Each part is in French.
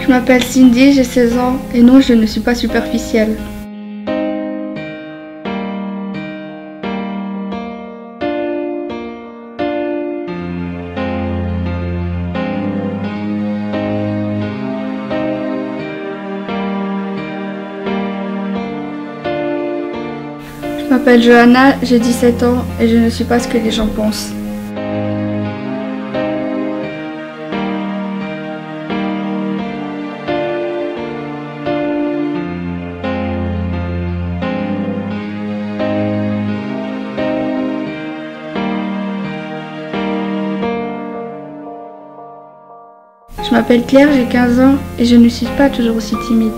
Je m'appelle Cindy, j'ai 16 ans et non, je ne suis pas superficielle. Je m'appelle Johanna, j'ai 17 ans et je ne suis pas ce que les gens pensent. Je m'appelle Claire, j'ai 15 ans et je ne suis pas toujours aussi timide.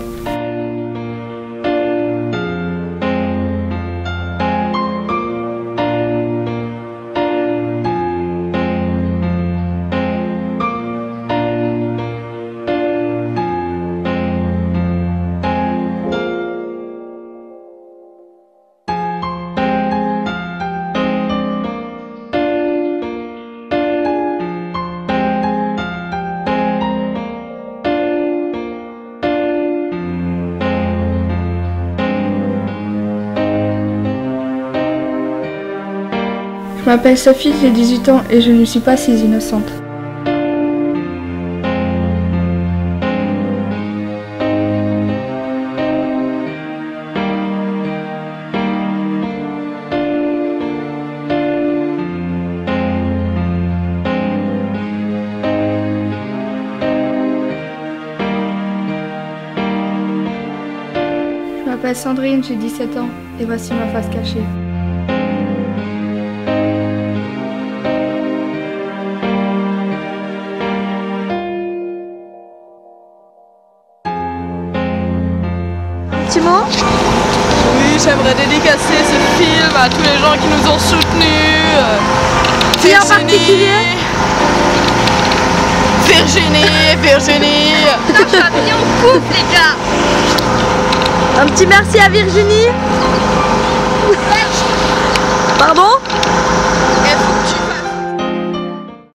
Je m'appelle Sophie, j'ai 18 ans et je ne suis pas si innocente. Je m'appelle Sandrine, j'ai 17 ans et voici ma face cachée. Oui, j'aimerais dédicacer ce film à tous les gens qui nous ont soutenus. Qui en particulier? Virginie. La famille en couple, les gars. Un petit merci à Virginie. Pardon?